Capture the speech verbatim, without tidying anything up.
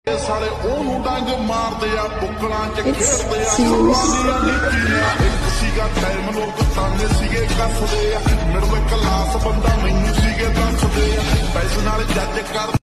साले ओनू डंग मारदे आ बुकलां च खेडदे आ सवालियां नीतियां एक सीगा टाइम लोग ताने सीगे कसदे आ मेरे क्लास बंदा मैनू सीगे दसदे आ पैसे नाल जज कर